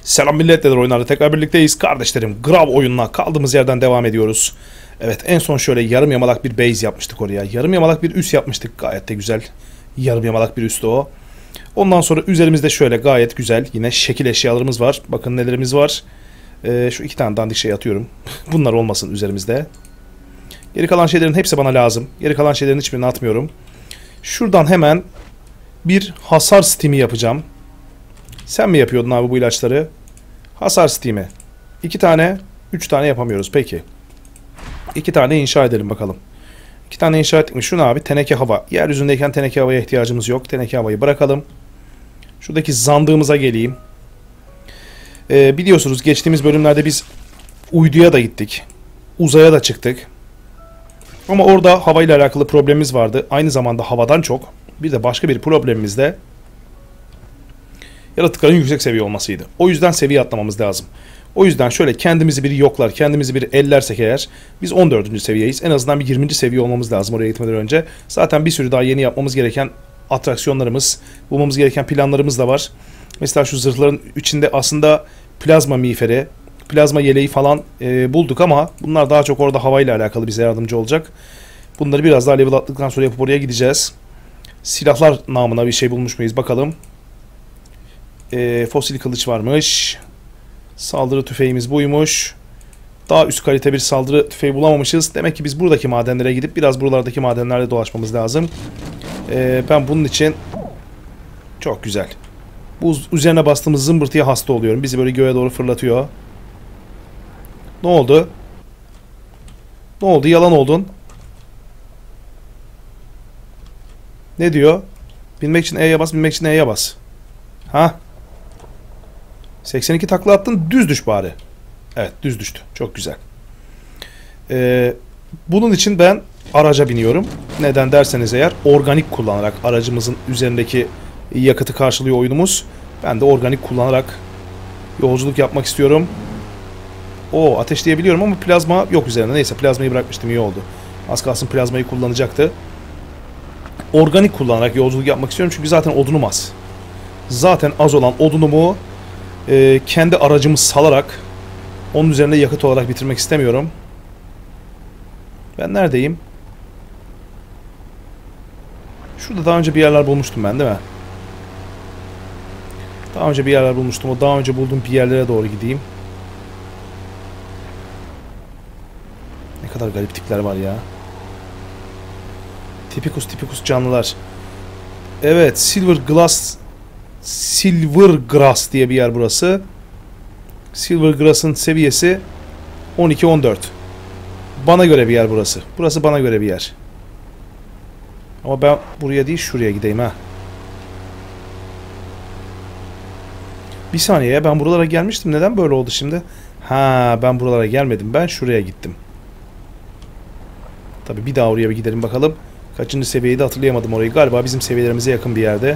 Selam millet, neler oyunlarda tekrar birlikteyiz. Kardeşlerim, Grav oyununa kaldığımız yerden devam ediyoruz. Evet, en son şöyle yarım yamalak bir base yapmıştık oraya. Yarım yamalak bir üs yapmıştık, gayet de güzel. Yarım yamalak bir üstü o. Ondan sonra üzerimizde şöyle gayet güzel yine şekil eşyalarımız var. Bakın nelerimiz var. Şu iki tane dandik şey atıyorum. Bunlar olmasın üzerimizde. Geri kalan şeylerin hepsi bana lazım. Geri kalan şeylerin hiçbirini atmıyorum. Şuradan hemen bir hasar stimi yapacağım. Sen mi yapıyordun abi bu ilaçları? Hasar stimi. 2 tane, 3 tane yapamıyoruz. Peki. 2 tane inşa edelim bakalım. 2 tane inşa ettik mi? Şunu abi, teneke hava. Yeryüzündeyken teneke havaya ihtiyacımız yok. Teneke havayı bırakalım. Şuradaki zandığımıza geleyim. Biliyorsunuz geçtiğimiz bölümlerde biz uyduya da gittik. Uzaya da çıktık. Ama orada havayla alakalı problemimiz vardı. Aynı zamanda havadan çok bir de başka bir problemimiz de yaratıkların yüksek seviye olmasıydı. O yüzden seviye atlamamız lazım. O yüzden şöyle kendimizi bir yoklar, kendimizi bir ellersek eğer biz 14. seviyeyiz. En azından bir 20. seviye olmamız lazım oraya gitmeden önce. Zaten bir sürü daha yeni yapmamız gereken atraksiyonlarımız, bulmamız gereken planlarımız da var. Mesela şu zırhların içinde aslında plazma miğferi, plazma yeleği falan bulduk ama bunlar daha çok orada havayla alakalı bize yardımcı olacak. Bunları biraz daha level attıktan sonra yapıp oraya gideceğiz. Silahlar namına bir şey bulmuş muyuz bakalım. Fosil kılıç varmış. Saldırı tüfeğimiz buymuş. Daha üst kalite bir saldırı tüfeği bulamamışız. Demek ki biz buradaki madenlere gidip biraz buralardaki madenlerde dolaşmamız lazım. Ben bunun için çok güzel. Bu üzerine bastığımız zımbırtıya hasta oluyorum. Bizi böyle göğe doğru fırlatıyor. Ne oldu? Ne oldu? Yalan oldun. Ne diyor? Binmek için E'ye bas, binmek için E'ye bas. Ha? 82 takla attın, düz düş bari. Evet, düz düştü. Çok güzel. Bunun için ben araca biniyorum. Neden derseniz eğer, organik kullanarak aracımızın üzerindeki yakıtı karşılıyor oyunumuz. Ben de organik kullanarak yolculuk yapmak istiyorum. Oo, ateşleyebiliyorum ama plazma yok üzerinde. Neyse, plazmayı bırakmıştım, iyi oldu. Az kalsın plazmayı kullanacaktı. Organik kullanarak yolculuk yapmak istiyorum çünkü zaten odunum az. Zaten az olan odunumu kendi aracımı salarak onun üzerinde yakıt olarak bitirmek istemiyorum. Ben neredeyim? Şurada daha önce bir yerler bulmuştum ben, değil mi? Daha önce bir yerler bulmuştum. O daha önce bulduğum bir yerlere doğru gideyim. Ne kadar garip tipler var ya. Tipikus tipikus canlılar. Evet, Silvergrass diye bir yer burası. Silvergrass'ın seviyesi 12-14. Bana göre bir yer burası. Burası bana göre bir yer. Ama ben buraya değil şuraya gideyim ha. Bir saniye, ben buralara gelmiştim. Neden böyle oldu şimdi? Ha, ben buralara gelmedim. Ben şuraya gittim. Tabii bir daha oraya bir gidelim bakalım. Kaçıncı seviyeyi de hatırlayamadım orayı. Galiba bizim seviyelerimize yakın bir yerde.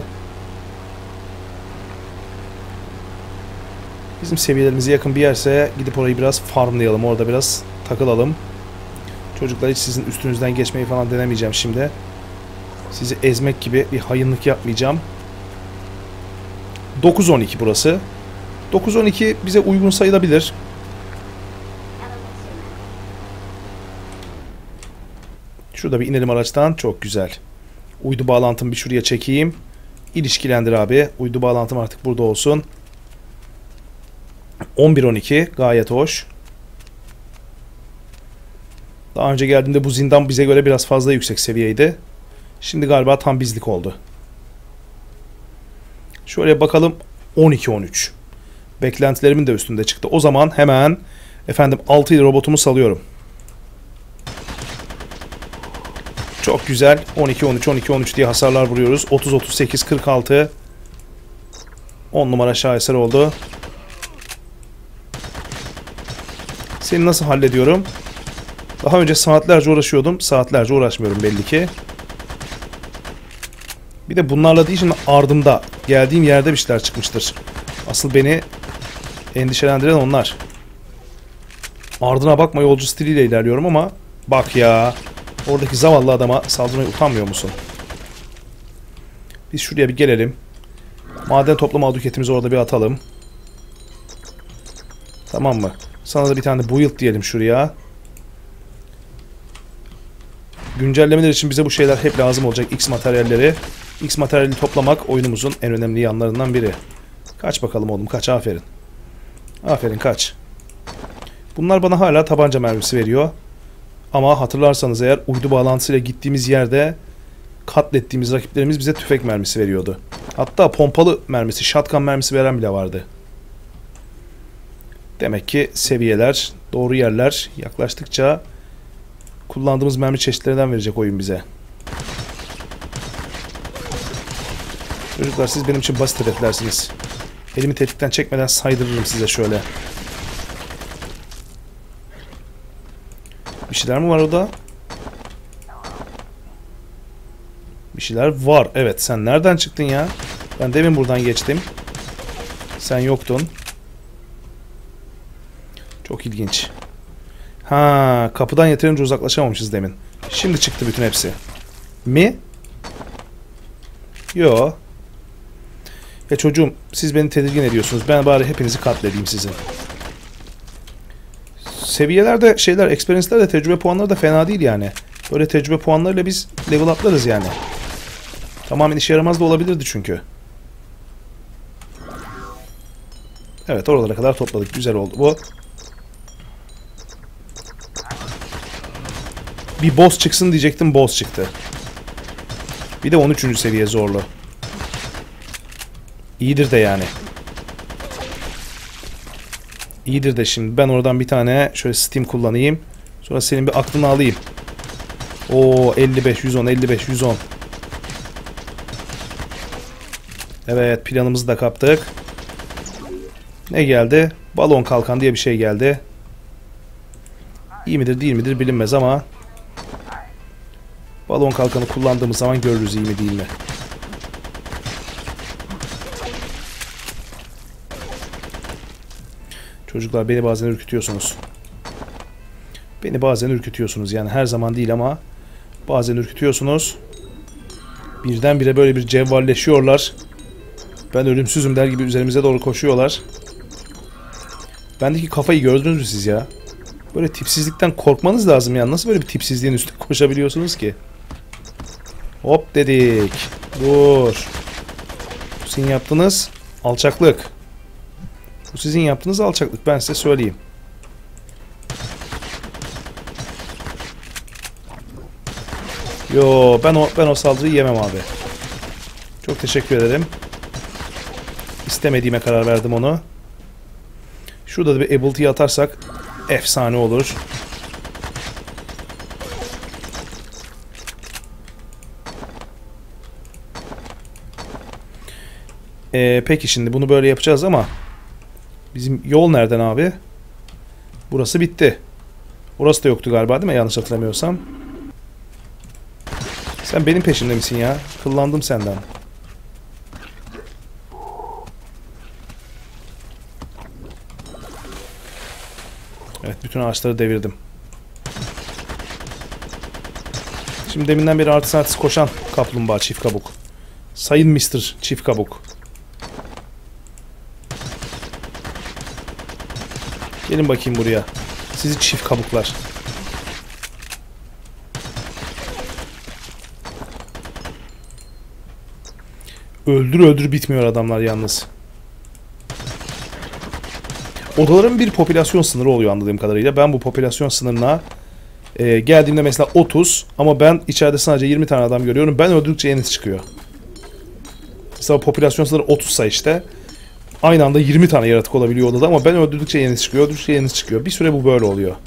Bizim seviyelerimize yakın bir yerse gidip orayı biraz farmlayalım. Orada biraz takılalım. Çocuklar, hiç sizin üstünüzden geçmeyi falan denemeyeceğim şimdi. Sizi ezmek gibi bir hayınlık yapmayacağım. 9-12 burası. 9-12 bize uygun sayılabilir. Şurada bir inelim araçtan. Çok güzel. Uydu bağlantımı bir şuraya çekeyim. İlişkilendir abi. Uydu bağlantım artık burada olsun. 11-12 gayet hoş. Daha önce geldiğimde bu zindan bize göre biraz fazla yüksek seviyeydi. Şimdi galiba tam bizlik oldu. Şöyle bakalım, 12-13. Beklentilerimin de üstünde çıktı. O zaman hemen efendim 6 ile robotumu salıyorum. Çok güzel. 12-13, 12-13 diye hasarlar vuruyoruz. 30-38, 46. 10 numara şaheser oldu. Seni nasıl hallediyorum? Daha önce saatlerce uğraşıyordum. Saatlerce uğraşmıyorum belli ki. Bir de bunlarla değil, şimdi ardımda geldiğim yerde bir şeyler çıkmıştır. Asıl beni endişelendiren onlar. Ardına bakma yolcu stiliyle ilerliyorum ama bak ya, oradaki zavallı adama saldırmaya utanmıyor musun? Biz şuraya bir gelelim. Maden toplama aduketimizi orada bir atalım. Tamam mı? Sana da bir tane build diyelim şuraya. Güncellemeler için bize bu şeyler hep lazım olacak. X materyalleri. X materyali toplamak oyunumuzun en önemli yanlarından biri. Kaç bakalım oğlum, kaç, aferin. Aferin, kaç. Bunlar bana hala tabanca mermisi veriyor. Ama hatırlarsanız eğer uydu bağlantısıyla gittiğimiz yerde katlettiğimiz rakiplerimiz bize tüfek mermisi veriyordu. Hatta pompalı mermisi, shotgun mermisi veren bile vardı. Demek ki seviyeler, doğru yerler yaklaştıkça kullandığımız mermi çeşitlerinden verecek oyun bize. Çocuklar siz benim için basit hedeflersiniz. Elimi tetikten çekmeden saydırırım size şöyle. Bir şeyler mi var orada? Bir şeyler var. Evet, sen nereden çıktın ya? Ben demin buradan geçtim. Sen yoktun. Çok ilginç. Ha, kapıdan yeterince uzaklaşamamışız demin. Şimdi çıktı bütün hepsi. Mi? Yo. Ya çocuğum, siz beni tedirgin ediyorsunuz. Ben bari hepinizi katledeyim sizin. Seviyelerde şeyler, experience'ler de, tecrübe puanları da fena değil yani. Böyle tecrübe puanlarıyla biz level atlarız yani. Tamamen işe yaramaz da olabilirdi çünkü. Evet, oralara kadar topladık. Güzel oldu bu. Bir boss çıksın diyecektim, boss çıktı. Bir de 13. seviye zorlu. İyidir de yani. İyidir de şimdi ben oradan bir tane şöyle Steam kullanayım. Sonra senin bir aklını alayım. Oo, 55, 110, 55, 110. Evet, planımızı da kaptık. Ne geldi? Balon kalkan diye bir şey geldi. İyi midir değil midir bilinmez ama balon kalkanı kullandığımız zaman görürüz iyi mi değil mi. Çocuklar beni bazen ürkütüyorsunuz. Beni bazen ürkütüyorsunuz yani her zaman değil ama bazen ürkütüyorsunuz. Birdenbire böyle bir cevvalleşiyorlar. Ben ölümsüzüm der gibi üzerimize doğru koşuyorlar. Bendeki kafayı gördünüz mü siz ya? Böyle tipsizlikten korkmanız lazım ya. Nasıl böyle bir tipsizliğin üstüne koşabiliyorsunuz ki? Hop dedik. Dur. Bu sizin yaptığınız alçaklık. Bu sizin yaptığınız alçaklık. Ben size söyleyeyim. Yo, ben o saldırıyı yemem abi. Çok teşekkür ederim. İstemediğime karar verdim onu. Şurada da bir ability atarsak efsane olur. Peki şimdi bunu böyle yapacağız ama bizim yol nereden abi? Burası bitti. Orası da yoktu galiba değil mi? Yanlış hatırlamıyorsam. Sen benim peşimde misin ya? Kıllandım senden. Evet, bütün ağaçları devirdim. Şimdi deminden beri artı saat koşan kaplumbağa çift kabuk. Sayın Mr. Çift kabuk. Gelin bakayım buraya. Sizi çift kabuklar. Öldür öldür bitmiyor adamlar yalnız. Odaların bir popülasyon sınırı oluyor anladığım kadarıyla. Ben bu popülasyon sınırına geldiğimde mesela 30 ama ben içeride sadece 20 tane adam görüyorum. Ben öldürdükçe yenisi çıkıyor. Mesela popülasyon sınırı 30'sa işte aynı anda 20 tane yaratık olabiliyor odada ama ben öldürdükçe yenisi çıkıyor, öldürdükçe yenisi çıkıyor. Bir süre bu böyle oluyor.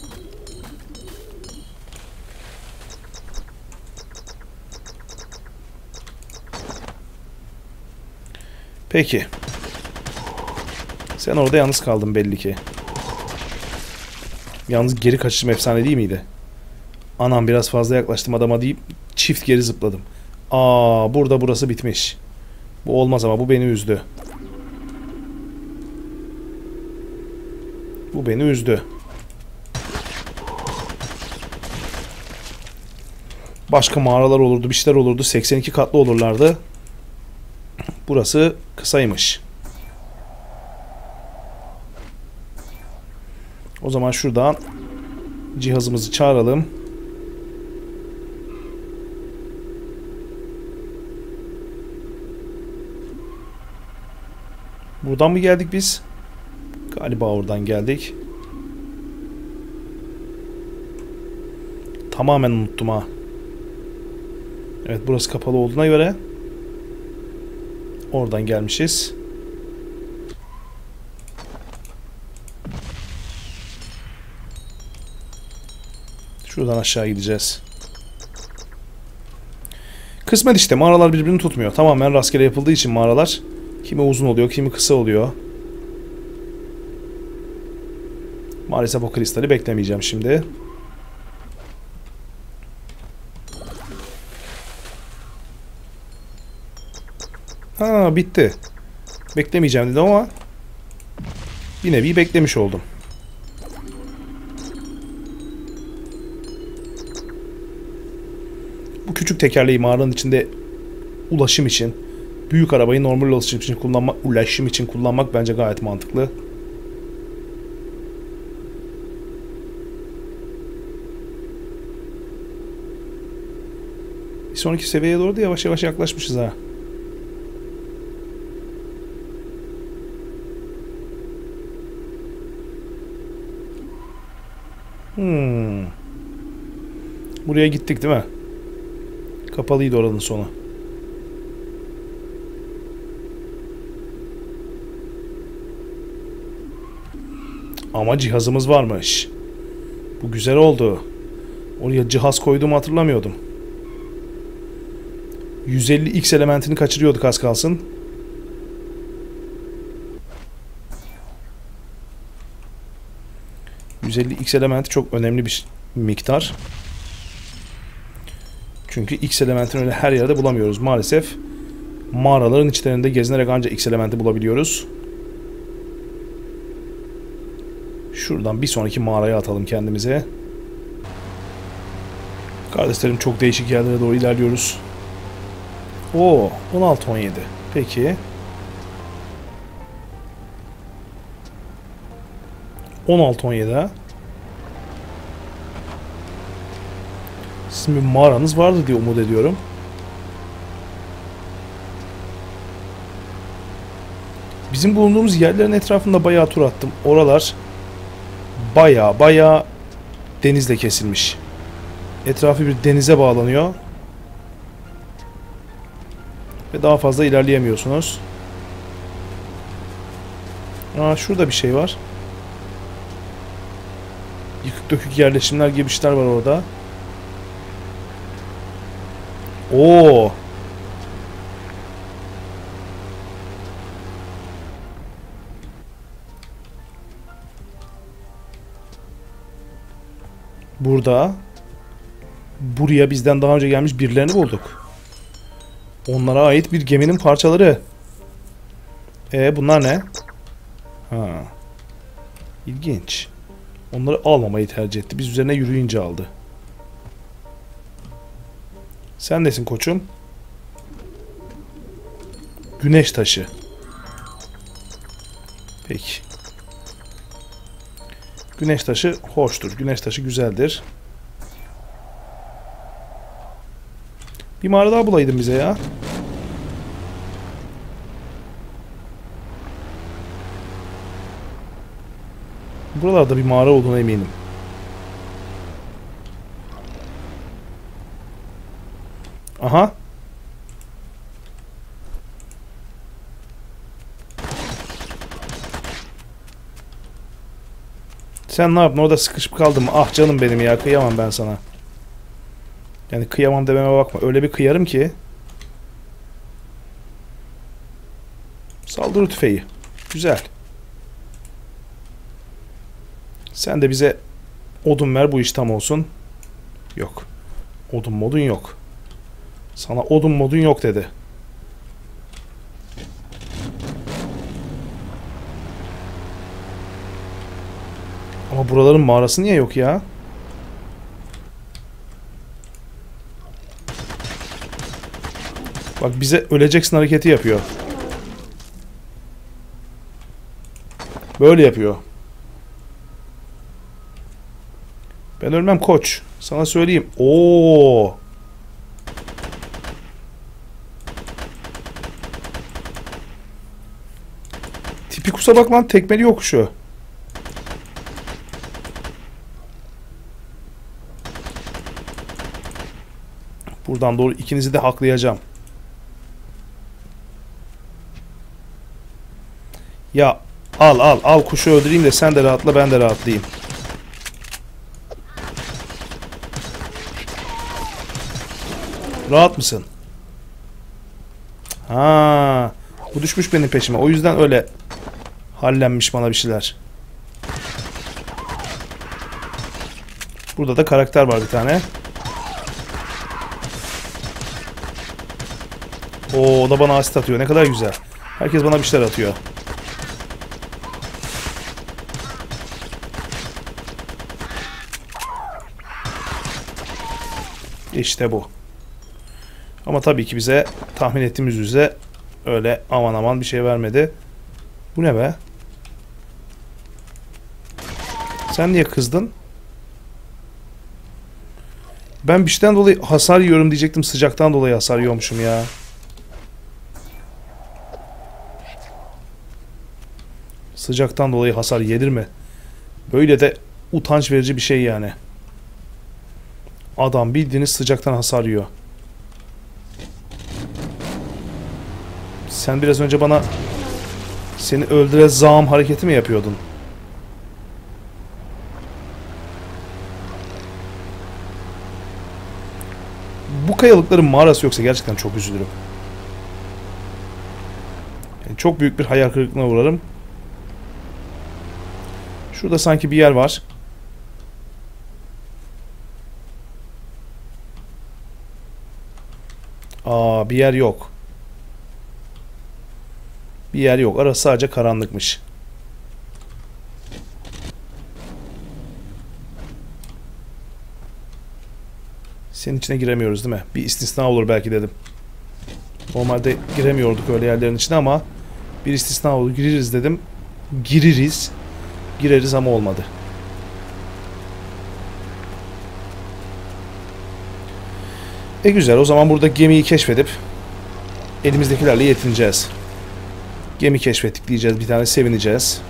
Peki. Sen orada yalnız kaldın belli ki. Yalnız geri kaçışım efsane değil miydi? Anam biraz fazla yaklaştım adama deyip çift geri zıpladım. Aa, burada burası bitmiş. Bu olmaz ama bu beni üzdü. Bu beni üzdü. Başka mağaralar olurdu, bir şeyler olurdu. 82 katlı olurlardı. Burası kısaymış. O zaman şuradan cihazımızı çağıralım. Buradan mı geldik biz? Galiba oradan geldik. Tamamen unuttum ha. Evet, burası kapalı olduğuna göre oradan gelmişiz. Şuradan aşağı gideceğiz. Kısmet işte, mağaralar birbirini tutmuyor. Tamamen rastgele yapıldığı için mağaralar kimi uzun oluyor, kimi kısa oluyor. Maalesef o kristali beklemeyeceğim şimdi. Ha, bitti. Beklemeyeceğim dedim ama bir nevi beklemiş oldum. Bu küçük tekerleği mağaranın içinde ulaşım için, büyük arabayı normal ulaşım için kullanmak bence gayet mantıklı. Bir sonraki seviyeye doğru da yavaş yavaş yaklaşmışız ha. Buraya gittik değil mi? Kapalıydı oranın sonu. Ama cihazımız varmış. Bu güzel oldu. Oraya cihaz koyduğumu hatırlamıyordum. 150x elementini kaçırıyorduk az kalsın. %50x elementi çok önemli bir miktar. Çünkü x elementini öyle her yerde bulamıyoruz maalesef. Mağaraların içlerinde gezinerek ancak x elementi bulabiliyoruz. Şuradan bir sonraki mağaraya atalım kendimize. Kardeşlerim, çok değişik yerlere doğru ilerliyoruz. Oo, 16-17. Peki. 16-17. Sizin bir mağaranız vardı diye umut ediyorum. Bizim bulunduğumuz yerlerin etrafında bayağı tur attım. Oralar bayağı denizle kesilmiş. Etrafı bir denize bağlanıyor. Ve daha fazla ilerleyemiyorsunuz. Aa, şurada bir şey var. Yıkık dökük yerleşimler gibi işler var orada. Oo. Buraya bizden daha önce gelmiş birilerini bulduk. Onlara ait bir geminin parçaları. Bunlar ne? Ha. İlginç. Onları almamayı tercih etti. Biz üzerine yürüyünce aldı. Sen nesin koçum? Güneş taşı. Peki. Güneş taşı hoştur. Güneş taşı güzeldir. Bir mağara daha bulaydın bize ya. Buralarda bir mağara olduğuna eminim. Aha. Sen ne yaptın? Orada sıkışıp kaldın mı? Ah canım benim ya. Kıyamam ben sana. Yani kıyamam dememe bakma. Öyle bir kıyarım ki. Saldırı tüfeği. Güzel. Sen de bize odun ver, bu iş tam olsun. Yok. Odun modun yok. Sana odun modun yok dedi. Ama buraların mağarası niye yok ya? Bak, bize öleceksin hareketi yapıyor. Böyle yapıyor. Ben ölmem koç. Sana söyleyeyim. Oo. Tipi kusa bak lan, tekmeli yokuşu. Buradan doğru ikinizi de haklayacağım. Ya al kuşu öldüreyim de sen de rahatla, ben de rahatlayayım. Rahat mısın? Ha, bu düşmüş benim peşime. O yüzden öyle hallenmiş bana bir şeyler. Burada da karakter var bir tane. Oo, o da bana asit atıyor. Ne kadar güzel. Herkes bana bir şeyler atıyor. İşte bu. Ama tabii ki bize tahmin ettiğimiz üzere öyle aman aman bir şey vermedi. Bu ne be? Sen niye kızdın? Ben bir şeyden dolayı hasar yiyorum diyecektim. Sıcaktan dolayı hasar yiyormuşum ya. Sıcaktan dolayı hasar yedir mi? Böyle de utanç verici bir şey yani. Adam bildiğiniz sıcaktan hasar yiyor. Sen biraz önce bana seni öldüreceğim hareketi mi yapıyordun? Bu kayalıkların mağarası yoksa gerçekten çok üzülürüm. Yani çok büyük bir hayal kırıklığına uğrarım. Şurada sanki bir yer var. Aa, bir yer yok. Bir yer yok. Arası sadece karanlıkmış. Senin içine giremiyoruz değil mi? Bir istisna olur belki dedim. Normalde giremiyorduk öyle yerlerin içine ama bir istisna olur. Gireriz dedim. Gireriz. Gireriz ama olmadı. Güzel. O zaman burada gemiyi keşfedip elimizdekilerle yetineceğiz. Gemi keşfettik diyeceğiz. Bir tane sevineceğiz.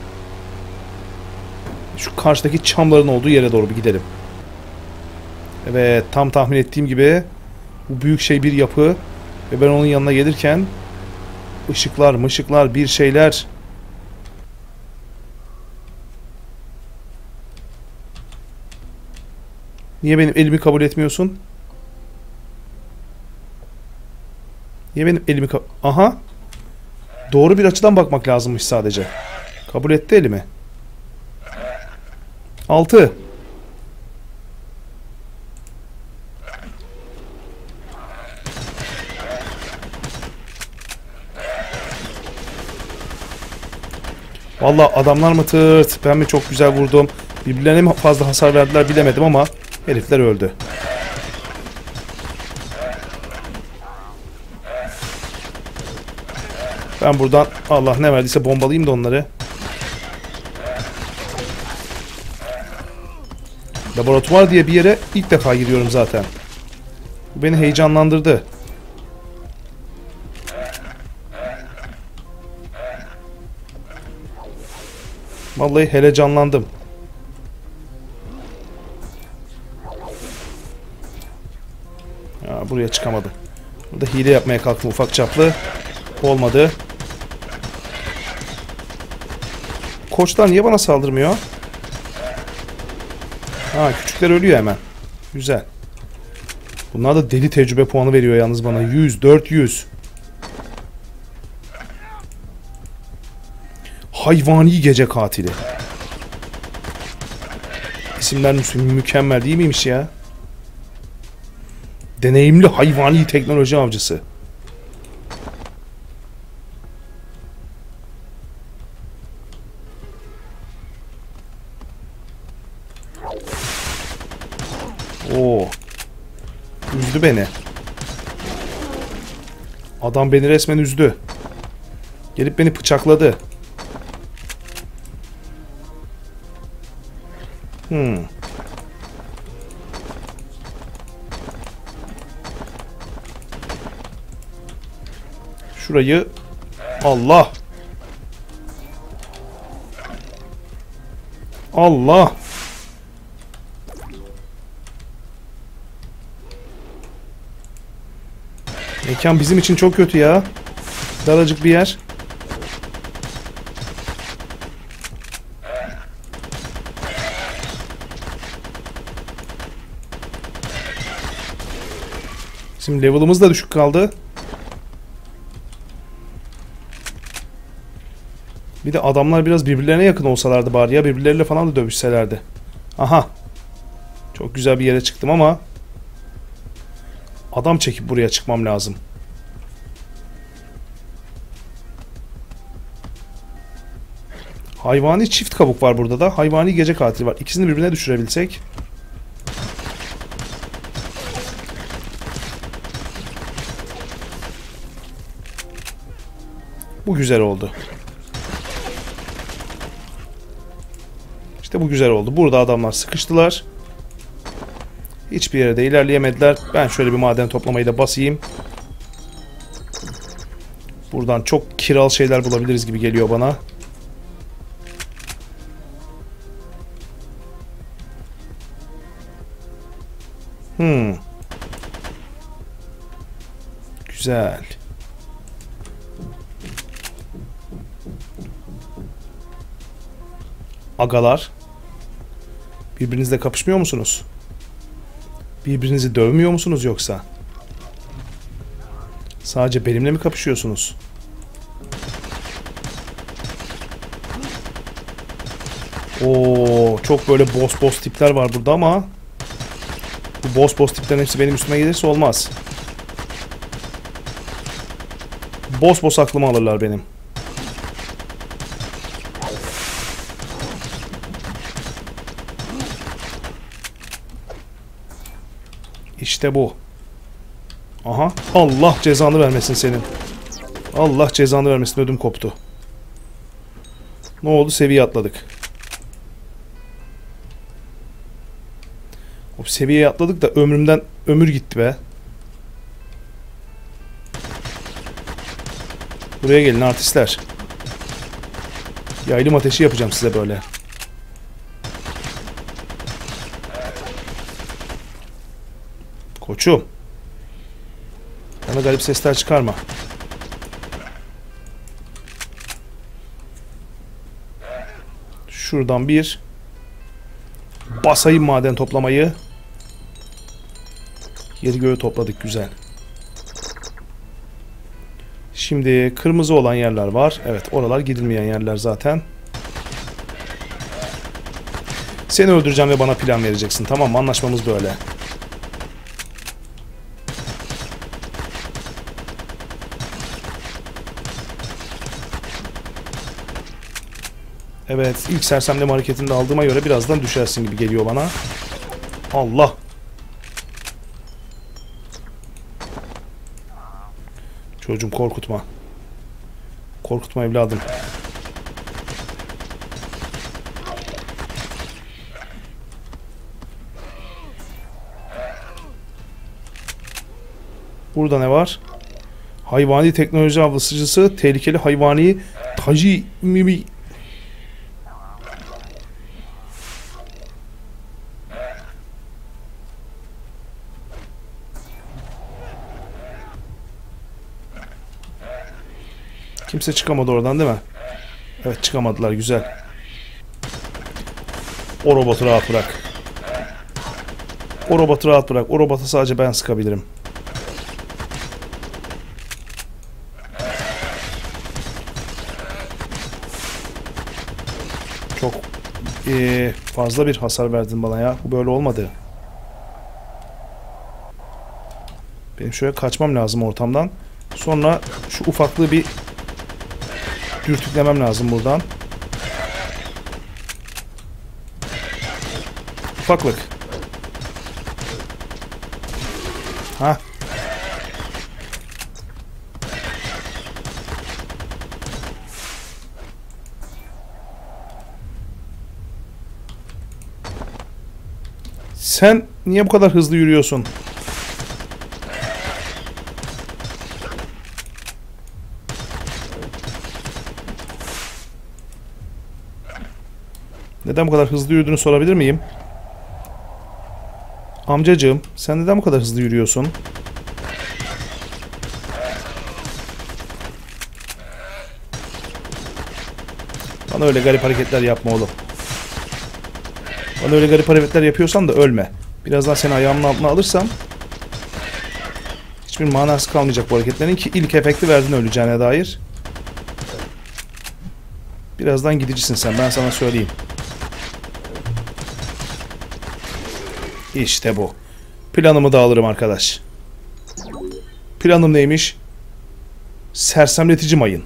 Şu karşıdaki çamların olduğu yere doğru bir gidelim. Evet, tam tahmin ettiğim gibi bu büyük şey bir yapı ve ben onun yanına gelirken ışıklar bir şeyler. Niye benim elimi kabul etmiyorsun? Niye benim elimi aha. Doğru bir açıdan bakmak lazımmış sadece. Kabul etti elimi. 6. Vallahi adamlar mı tırt, ben mi çok güzel vurdum. Birbirlerine mi fazla hasar verdiler bilemedim ama herifler öldü. Ben buradan Allah ne verdiyse bombalayayım da onları. Laboratuvar diye bir yere ilk defa giriyorum zaten. Bu beni heyecanlandırdı. Vallahi hele canlandım. Ya, buraya çıkamadım. Burada hile yapmaya kalktım ufak çaplı. Olmadı. Koçlar niye bana saldırmıyor? Ha, küçükler ölüyor hemen. Güzel. Bunlar da deli tecrübe puanı veriyor yalnız bana. 100, 400. Hayvani gece katili. İsimler mükemmel değil miymiş ya? Deneyimli hayvani teknoloji avcısı. Oo. Üzdü beni. Adam beni resmen üzdü. Gelip beni bıçakladı. Şurayı... Allah! Allah! Mekan bizim için çok kötü ya. Daracık bir yer. Şimdi level'ımız da düşük kaldı. Bir de adamlar biraz birbirlerine yakın olsalardı bari ya. Birbirleriyle falan da dövüşselerdi. Aha. Çok güzel bir yere çıktım ama adam çekip buraya çıkmam lazım. Hayvani çift kabuk var burada da. Hayvani gece katili var. İkisini birbirine düşürebilsek. Bu güzel oldu. İşte bu güzel oldu. Burada adamlar sıkıştılar. Hiçbir yere de ilerleyemediler. Ben şöyle bir maden toplamayı da basayım. Buradan çok kiral şeyler bulabiliriz gibi geliyor bana. Güzel. Agalar. Birbirinizle kapışmıyor musunuz? Birbirinizi dövmüyor musunuz yoksa? Sadece benimle mi kapışıyorsunuz? Oo, çok böyle boss tipler var burada ama bu boss tiplerin hepsi benim üstüme gelirse olmaz. Boss aklımı alırlar benim. İşte bu. Aha. Allah cezanı vermesin senin. Allah cezanı vermesin, ödüm koptu. Ne oldu? Seviye atladık. O seviyeye atladık da ömrümden ömür gitti be. Buraya gelin artistler. Yaylım ateşi yapacağım size böyle. Koçum. Bana garip sesler çıkarma. Şuradan bir basayım maden toplamayı. Yeri göğü topladık, güzel. Şimdi kırmızı olan yerler var. Evet, oralar gidilmeyen yerler zaten. Seni öldüreceğim ve bana plan vereceksin. Tamam mı? Anlaşmamız böyle. Evet, ilk sersemleme hareketinde aldığıma göre birazdan düşersin gibi geliyor bana. Allah! Çocuğum korkutma. Korkutma evladım. Burada ne var? Hayvani teknoloji avlasıcısı, tehlikeli hayvani taci mi? Kimse çıkamadı oradan değil mi? Evet, çıkamadılar, güzel. O robotu rahat bırak. O robotu rahat bırak. O robota sadece ben sıkabilirim. Çok fazla bir hasar verdin bana ya. Bu böyle olmadı. Benim şöyle kaçmam lazım ortamdan. Sonra şu ufaklığı bir dürtüklemem lazım buradan. Ufaklık. Ha. Sen niye bu kadar hızlı yürüyorsun? Neden bu kadar hızlı yürüdüğünü sorabilir miyim? Amcacığım, sen neden bu kadar hızlı yürüyorsun? Bana öyle garip hareketler yapma oğlum. Bana öyle garip hareketler yapıyorsan da ölme. Birazdan seni ayağımın altına alırsam hiçbir manası kalmayacak bu hareketlerin ki ilk efekti verdin öleceğine dair. Birazdan gidicisin sen, ben sana söyleyeyim. İşte bu. Planımı da alırım arkadaş. Planım neymiş? Sersemletici mayın.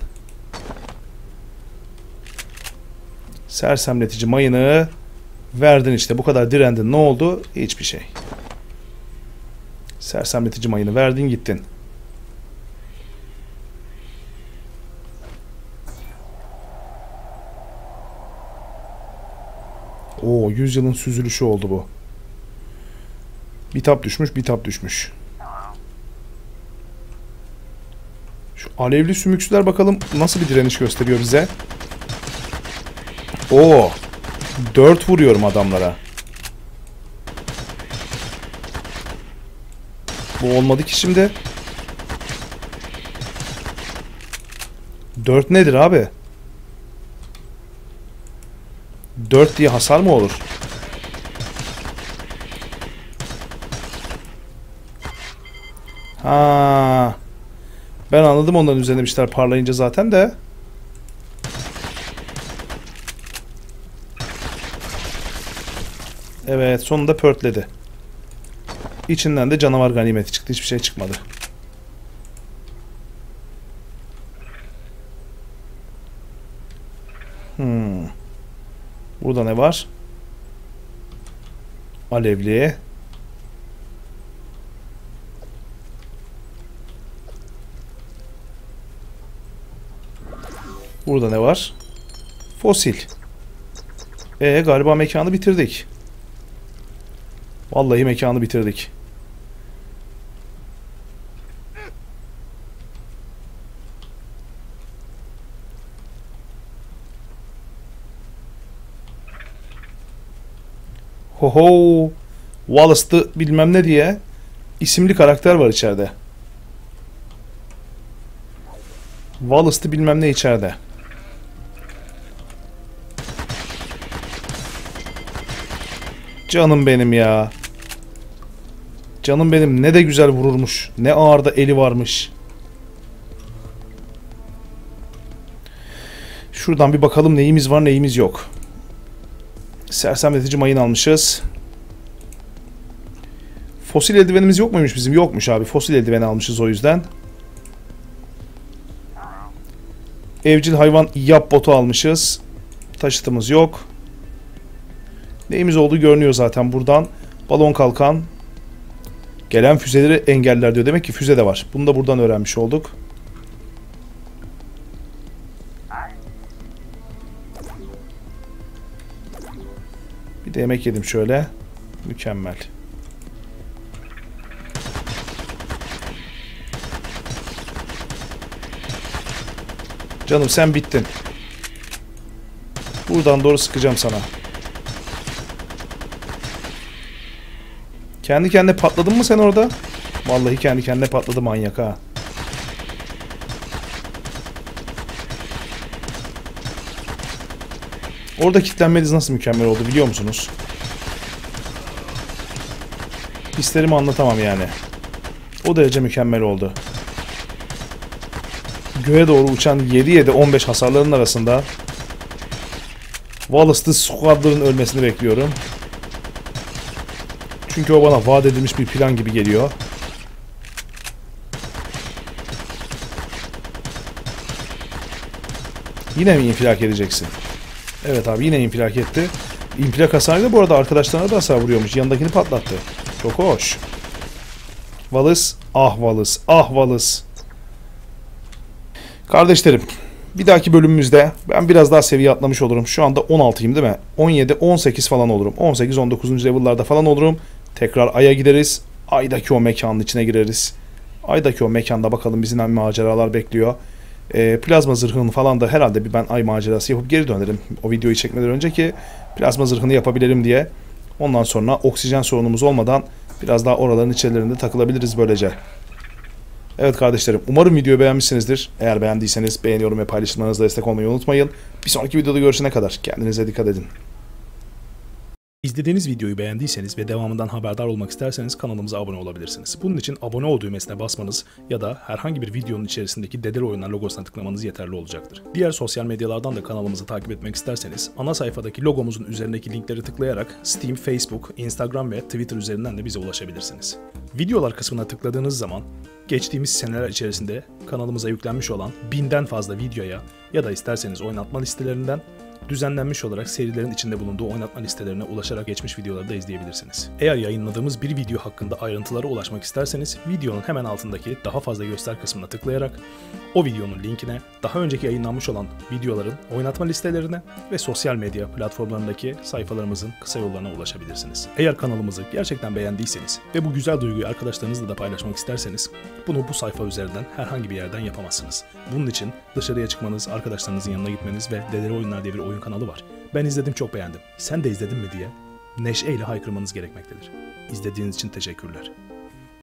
Sersemletici mayını verdin işte. Bu kadar direndin. Ne oldu? Hiçbir şey. Sersemletici mayını verdin gittin. Oo, 100 yılın süzülüşü oldu bu. Bitap düşmüş, bitap düşmüş. Şu alevli sümüksüler bakalım nasıl bir direniş gösteriyor bize. Oo, 4 vuruyorum adamlara. Bu olmadı ki şimdi. 4 nedir abi? 4 diye hasar mı olur? Ha. Ben anladım, onların üzerine bir şeyler parlayınca zaten de. Evet, sonunda pörtledi. İçinden de canavar ganimeti çıktı. Hiçbir şey çıkmadı. Burada ne var? Alevli. Burada ne var? Fosil. Galiba mekanı bitirdik. Vallahi mekanı bitirdik. Hoho. Wallace'tı bilmem ne diye isimli karakter var içeride. Wallace'tı bilmem ne içeride. Canım benim ya. Canım benim, ne de güzel vururmuş. Ne ağır da eli varmış. Şuradan bir bakalım neyimiz var neyimiz yok. Sersemletici mayın almışız. Fosil eldivenimiz yok muymuş bizim? Yokmuş abi. Fosil eldiveni almışız o yüzden. Evcil hayvan yap botu almışız. Taşıtımız yok. Neyimiz olduğu görünüyor zaten buradan. Balon kalkan. Gelen füzeleri engeller diyor. Demek ki füze de var. Bunu da buradan öğrenmiş olduk. Bir de yemek yedim şöyle. Mükemmel. Canım sen bittin. Buradan doğru sıkacağım sana. Kendi kendine patladın mı sen orada? Vallahi kendi kendine patladı manyak ha. Orada kilitlenmeniz nasıl mükemmel oldu biliyor musunuz? Hislerimi anlatamam yani. O derece mükemmel oldu. Göğe doğru uçan 7-7-15 hasarların arasında Wallace'lı squadların ölmesini bekliyorum. Çünkü o bana vaat edilmiş bir plan gibi geliyor. Yine mi infilak edeceksin? Evet abi, yine infilak etti. İnfilak hasarıyla bu arada arkadaşlarına da hasar vuruyormuş. Yanındakini patlattı. Çok hoş. Wallace. Ah Wallace. Ah Wallace. Kardeşlerim, bir dahaki bölümümüzde ben biraz daha seviye atlamış olurum. Şu anda 16'yım değil mi? 17, 18 falan olurum. 18, 19. level'larda falan olurum. Tekrar Ay'a gideriz. Ay'daki o mekanın içine gireriz. Ay'daki o mekanda bakalım bizi ne maceralar bekliyor. Plazma zırhını falan da herhalde bir ben ay macerası yapıp geri dönerim. O videoyu çekmeden önce ki plazma zırhını yapabilelim diye. Ondan sonra oksijen sorunumuz olmadan biraz daha oraların içerilerinde takılabiliriz böylece. Evet kardeşlerim, umarım videoyu beğenmişsinizdir. Eğer beğendiyseniz beğeni, yorum ve paylaşımlarınızla destek olmayı unutmayın. Bir sonraki videoda görüşene kadar kendinize dikkat edin. İzlediğiniz videoyu beğendiyseniz ve devamından haberdar olmak isterseniz kanalımıza abone olabilirsiniz. Bunun için abone ol düğmesine basmanız ya da herhangi bir videonun içerisindeki Dedele Oyunlar logosuna tıklamanız yeterli olacaktır. Diğer sosyal medyalardan da kanalımızı takip etmek isterseniz ana sayfadaki logomuzun üzerindeki linkleri tıklayarak Steam, Facebook, Instagram ve Twitter üzerinden de bize ulaşabilirsiniz. Videolar kısmına tıkladığınız zaman geçtiğimiz seneler içerisinde kanalımıza yüklenmiş olan 1000'den fazla videoya ya da isterseniz oynatma listelerinden düzenlenmiş olarak serilerin içinde bulunduğu oynatma listelerine ulaşarak geçmiş videoları da izleyebilirsiniz. Eğer yayınladığımız bir video hakkında ayrıntılara ulaşmak isterseniz videonun hemen altındaki daha fazla göster kısmına tıklayarak o videonun linkine, daha önceki yayınlanmış olan videoların oynatma listelerine ve sosyal medya platformlarındaki sayfalarımızın kısa yollarına ulaşabilirsiniz. Eğer kanalımızı gerçekten beğendiyseniz ve bu güzel duyguyu arkadaşlarınızla da paylaşmak isterseniz bunu bu sayfa üzerinden herhangi bir yerden yapamazsınız. Bunun için dışarıya çıkmanız, arkadaşlarınızın yanına gitmeniz ve Dedele Oyunlar diye bir oyun kanalı var. Ben izledim, çok beğendim. Sen de izledin mi diye neşeyle haykırmanız gerekmektedir. İzlediğiniz için teşekkürler.